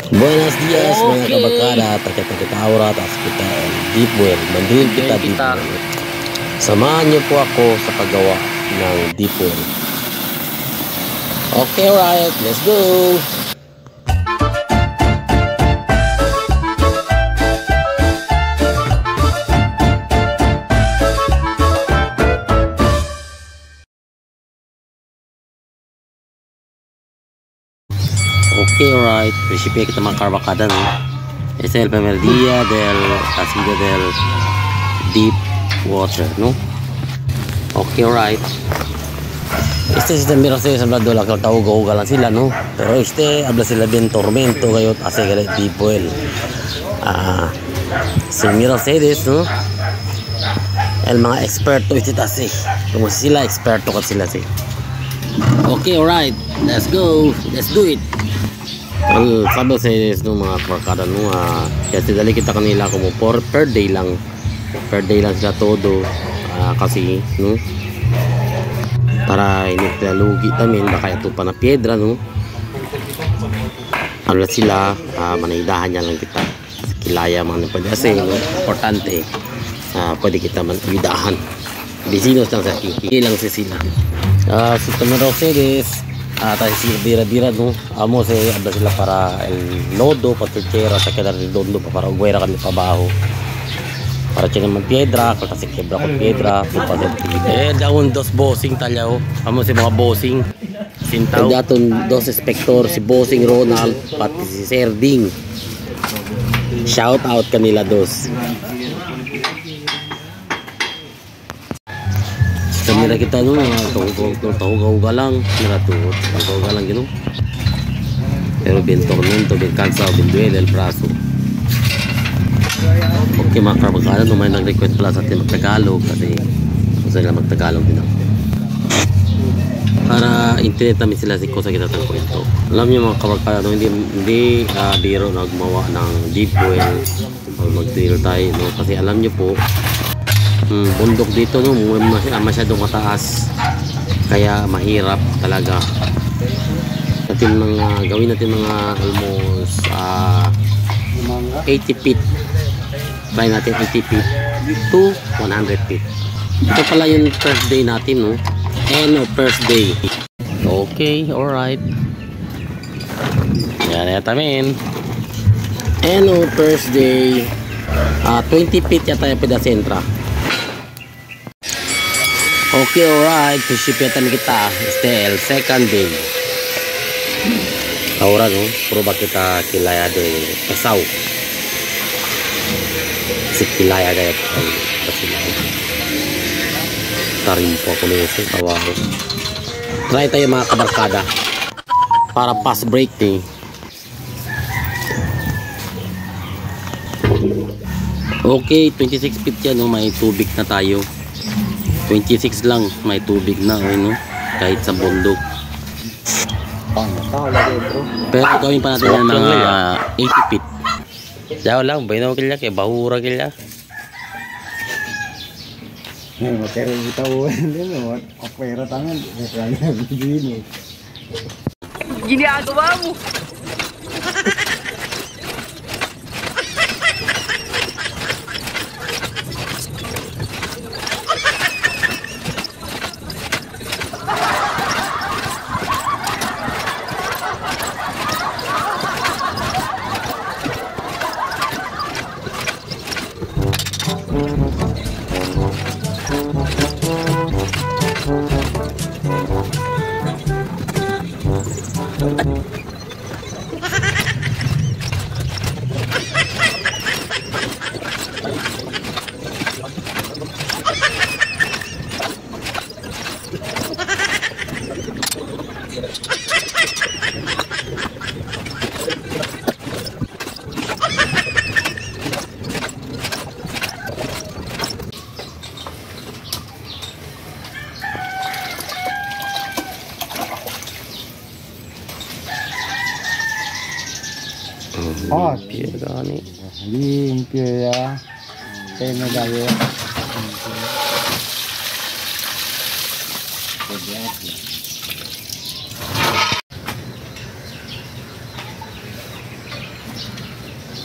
Buenos dias mga kabakara, takita-aura, tapos kita deep well, mandrin kita deep well. Samahan niyo po ako sa paggawa ng deep well. Okay, alright, let's go! Okay, alright. Principio kita mga karbakada, no? Es el primer día del asilo del deep water, no? Okay, alright. Este sistema mira ustedes hablando de la que tawag-uga lang sila, no? Pero habla sila bien tormento kayo hace que deep well. Si mira ustedes, no? El mga experto kasi. Como sila experto kasi sila, Okay, alright. Let's go. Let's do it. Sabi sa no mga kabakada, no, kasi dali kita kanila como per day lang sila todo, kasi no para hindi lugi tamin baka ito pa na piedra, no, ano sila, manaidahan niya lang kita kilaya mga pwede kasi, no, importante pwede kita manidahan bisinos lang sa kiki lang sila. Si Tomero Cedes tayo si bira-bira, no, amo se habla sila para el lodo patuchera sa quedar redondo para ugwera kami pabaho para tiyan naman piedra kasi quebra con piedra daon dos bossing talyaw, amo si mga bossing sintaw daton dos inspector, si bossing Ronald pati si Serding, shout out kanila dos. Mira kita, no, tahuga-uga lang mira to, tahuga lang gino pero bien tormento, bien cansado, bien duele el brazo. Okay mga kabakada, no, may nag-request pala sa atin mag-Tagalog kasi gusto nila mag-Tagalog din ako para internet namin sila si Kosa kita ng kwento. Alam niyo mga kabakada, no, hindi biro na gumawa ng deep well o mag-drill tayo, no, kasi alam niyo po bundok dito, no, masyadong mataas kaya mahirap talaga gawin natin mga almost 80 feet, try natin 80 feet to 100 feet. Ito pala yung first day natin, no, first day. Okay, alright, yan yata men first day 20 feet yata yung pedasentra. Okay, alright, pisipyatan kita el second day. Ahora, no, prueba kita kilaya de Pasaw. Si kilaya gaya tarimpo ako nito, tawa ko. Try tayo mga kabarkada para pass break ni. Okay, 26 feet yan, no, may tubig na tayo. 26 lang, may tubig na, no, kahit sa bundok. Pero gawin pa natin yung mga 80 feet. Jauh lang, bayi naman kaya bahura kaya. Pero tahu din mo, opera tangan, gini. Gini agawamu. Limpio gani. Limpio ya. Kaya tayo.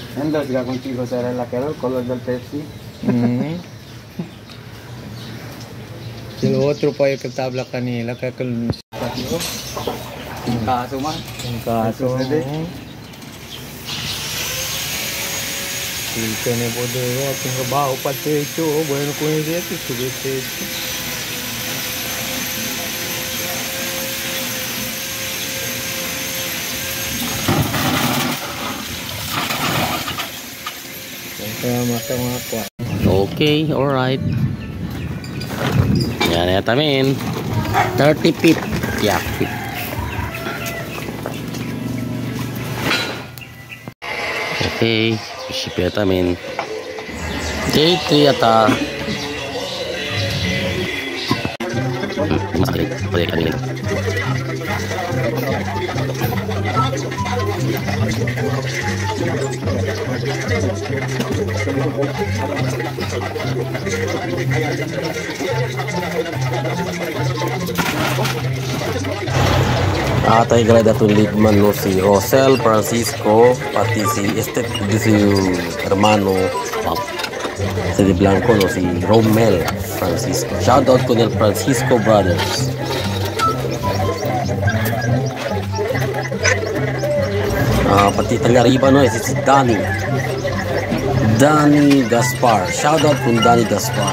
Ando siya contigo sa relakero, color del Pepsi. El otro pa yung tabla kanila kaya kalun Kaso man. yung kaso. Ika na po doon at yung kabaho pa techo. Bueno ko yung dito, subit techo. Kaya mata mga kwa. Okay, alright. Yan yata men. 30 feet. Yeah, feet. Okay, ship yata men. Day 3 yata. Masakit. Pwede kami lang. Atay grada to Lidman no si Rosel Francisco pati si di si hermano si Di Blanco no si Romel Francisco. Shout out to the Francisco brothers. Pati taga Riba no si Danny Gaspar. Shout out kung Danny Gaspar.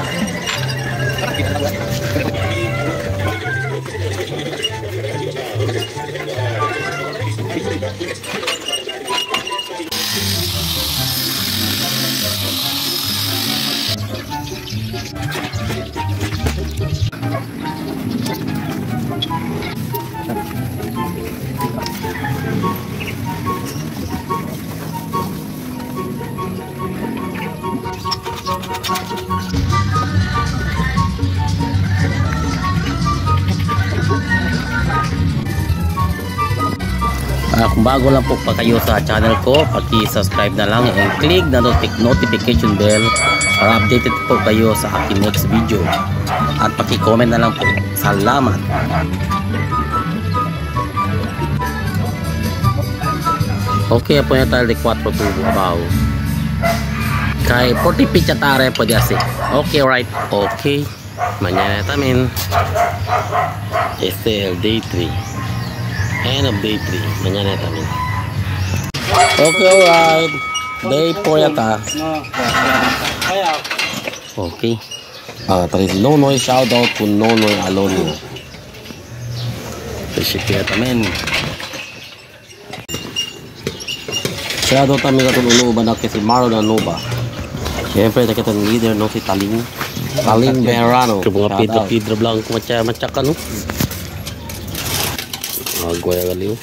Kung bago lang po pa kayo sa channel ko, paki-subscribe na lang and click na notification bell para updated po kayo sa aking next video. At paki-comment na lang po. Salamat! Okay, po yung tayo de 4 tubo abaw. Kay 40 feet tare pwede asi. Okay, right. Okay. Mañana también. Este el day 3. End of day 3. Mañana también. Okay, alright. Day 4 yata. Okay. Tadi si Nonoy. Shout out kung Nonoy Alonio. Ship yata men. Shout out kami katong unuban na si Maro na Nuba. Siyempre na kitang leader no si Taling Bejarano. Ito mga Pedro Blanco macam kan no. Agua ya kali.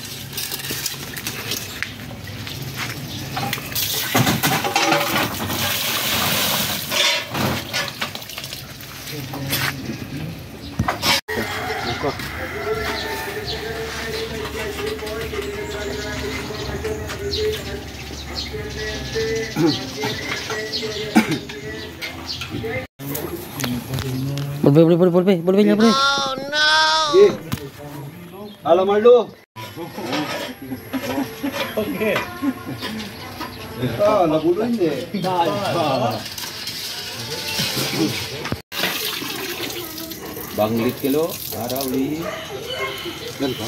Boleh. Oh no! Halo Marlo. Okay. Nabulon eh. Banglit kilo, arawi. Ganito.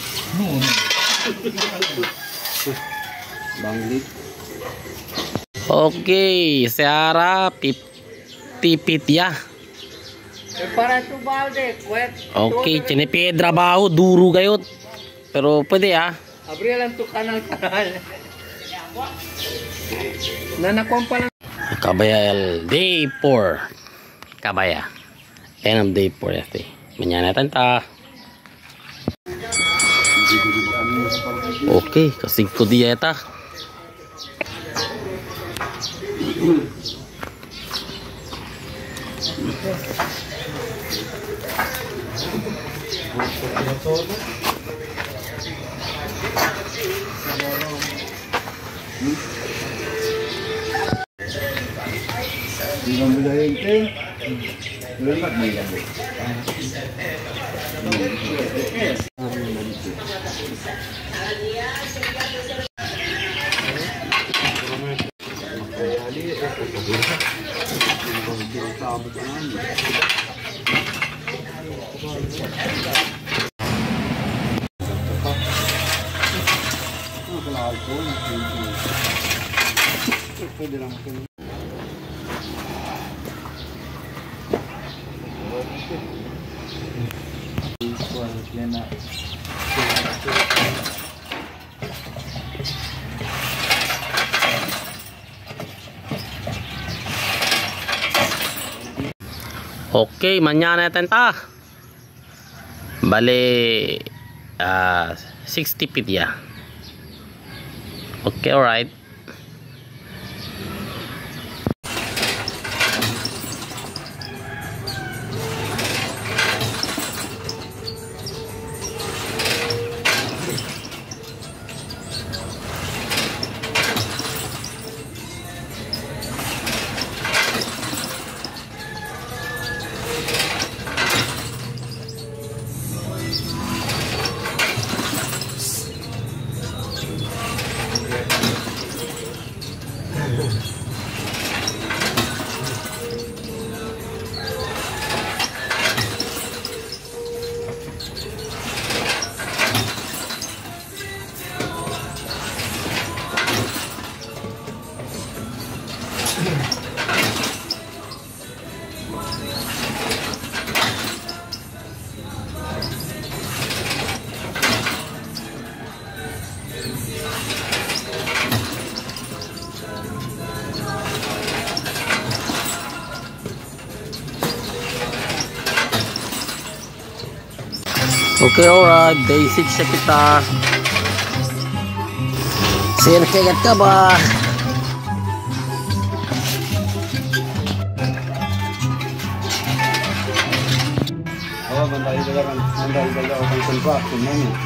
Banglit. Okay, Seara tipit ya. Para tu balde, kuet. Okay, chini pedra baho, duro gayot. Pero pwede ya. Abri lang tu kanal. Nanakompa lang. Kabaya el day 4. Kabaya. End of day 4 ya. Mañana tanta. Okay, ke 5 dia eta. amo ka namin. Pwede lang ako. Okay, mañana tenta. Bale 60 feet ya. Okay, alright. Okay, alright. Day 6 siya kita. Sir, kagat ka ba? Oh, mandali dala ako ng contraction na niya.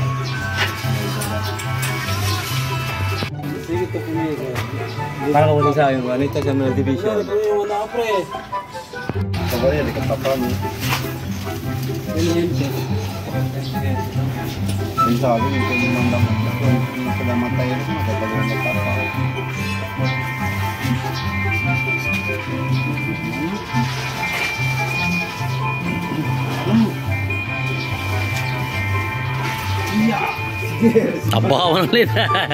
Sige, ito pumigo. Para ko sa akin, ano ito sa mga division? Wala ka, pre. Sabay, di ka papano. Yung sabi, yung kailangan lang sila matay rin, magkatagal na tapa. Tabawan ulit.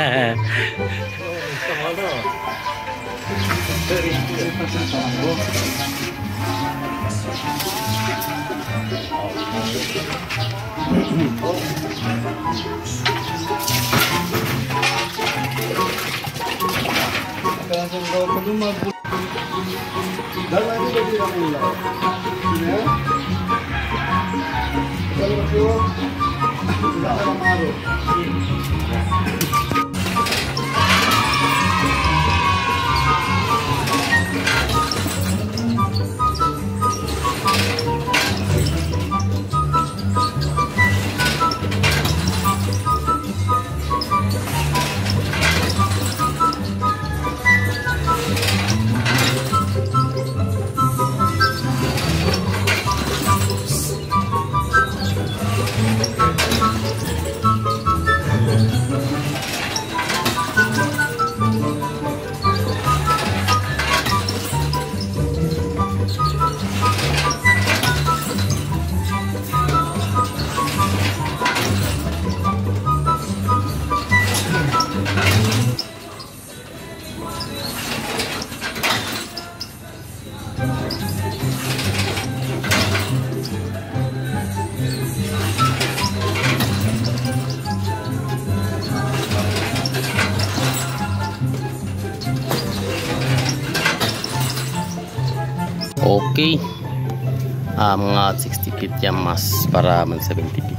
Okay. Mga 60 feet yan mas para man 70 feet.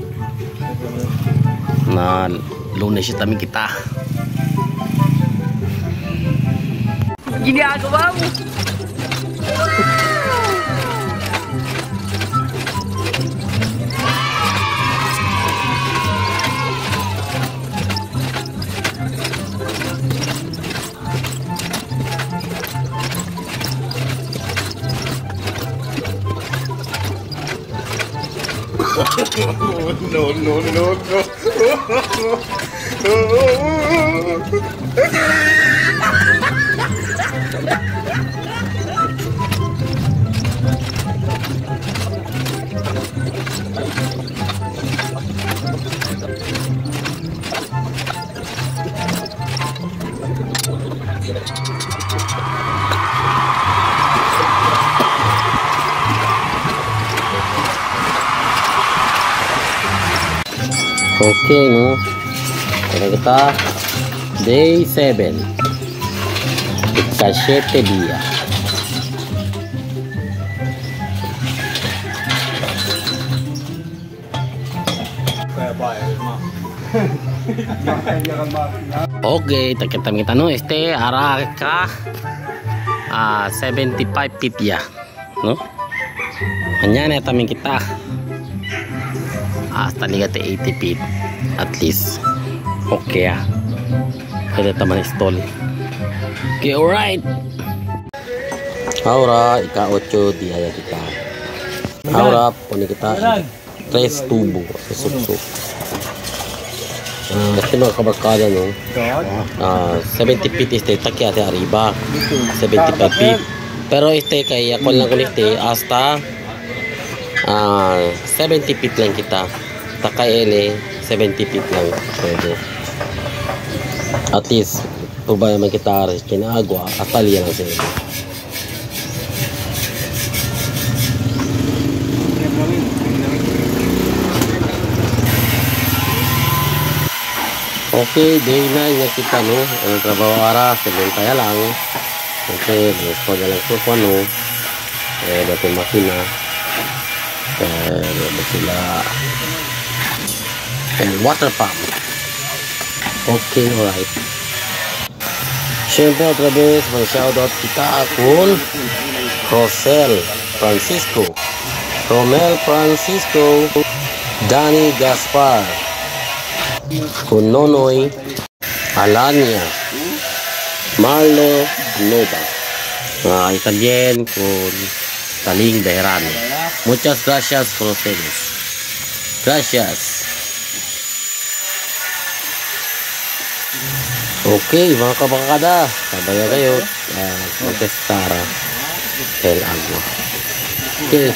Na Lunes siya kami kita. Ginagawa mo. No. Oke, no. Sekarang kita day 7. Kita 7 dia. Kaya ba, makan dia kan ba? Oke, kita no arah ka 75 feet ya, no? Mañana también kita hasta liga 80 feet at least. Oke ya, pwede taman install. Okay, alright. Ahora ika-8 dia ya kita. Ahora poni kita 3 tubo susuk. Este mga kabarkada, no? 70 feet taki hacia arriba, 75 feet. Pero kaya ako lang ulit hasta 70 feet lang kita. Takay 70 feet lang pwede. At least pubaya man kita kinagwa hasta liya lang sila. Okay, day 9 na kita, no? Ang trabaho ara, kaya lang. Okay, gusto na lang po ano. Dato makina. Sila water pump. Okay, alright. Siyempre, otra vez, mag-shoutout kita kung Romel Francisco, Danny Gaspar, con Nonoy Alania, Marlo Nova, y también con Taling Bejarano. Muchas gracias por ustedes. Gracias. Okay, mga kabakada, sabaya kayo mag-testara el agua. Okay.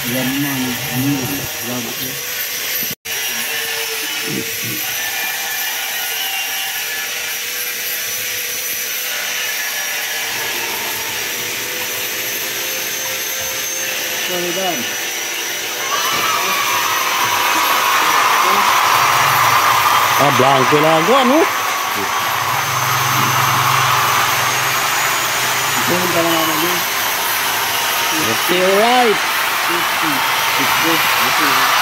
Blanco el agua, ¿no? Okay, alright.